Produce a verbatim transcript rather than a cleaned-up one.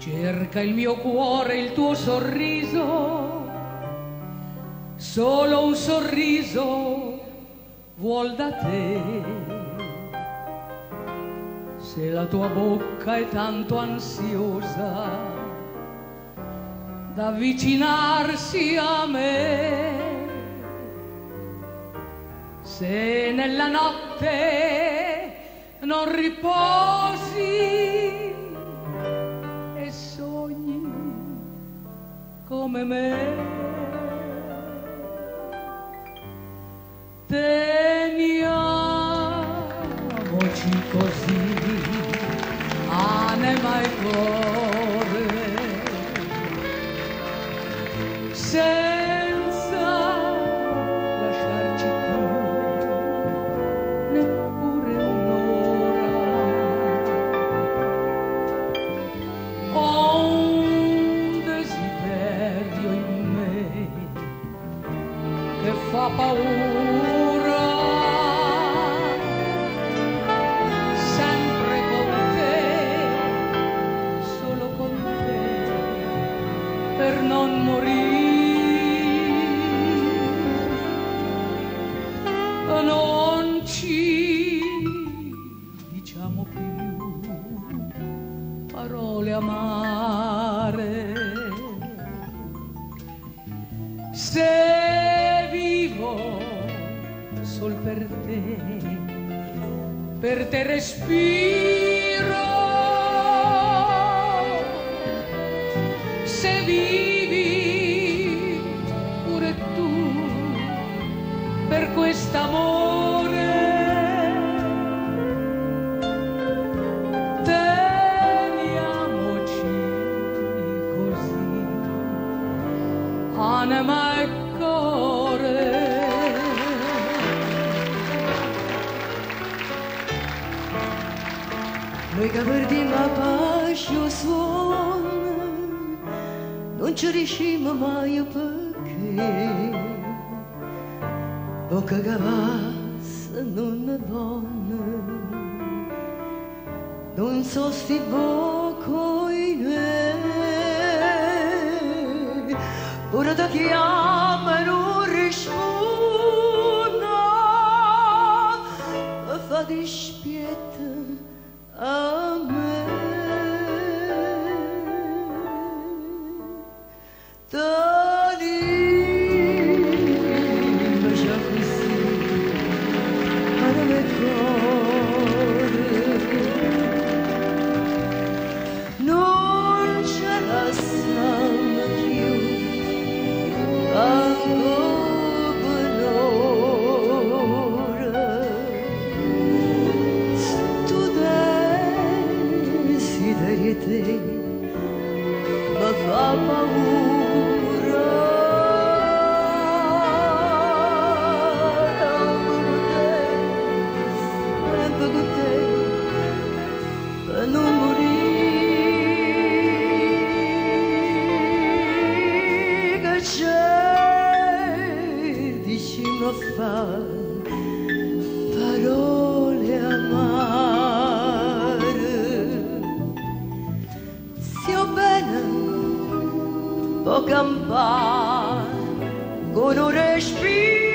Cerca il mio cuore il tuo sorriso, solo un sorriso vuol da te. Se la tua bocca è tanto ansiosa da avvicinarsi a me, se nella notte non riposi e sogni come me, teniamoci così, anima e cuore, senza lasciarci più neppure un'ora. Ho un desiderio in me che fa paura, sempre con te, solo con te, per non morire. Non ci diciamo più parole amare. Se vivo sol per te, per te respiro. Se vivi pure tu per quest'amore, teniamoci così, anima e cuore. Noi che perdiamo la pace o suono, non ci riusciamo mai perché bocca che passa non è buona, non so sti bocca in me, ora ti chiama e non risponde, mi fa dispietà a me. Non ce la siamo più ancora un'ora. Tu desideri te, ma fa paura. Sempre con te, per non morire. Vicino a fare parole amare, sia bene può campare con un respiro.